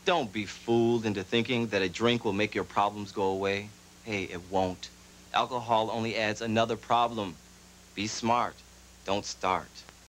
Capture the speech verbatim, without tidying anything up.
Don't be fooled into thinking that a drink will make your problems go away. Hey, it won't. Alcohol only adds another problem. Be smart. Don't start.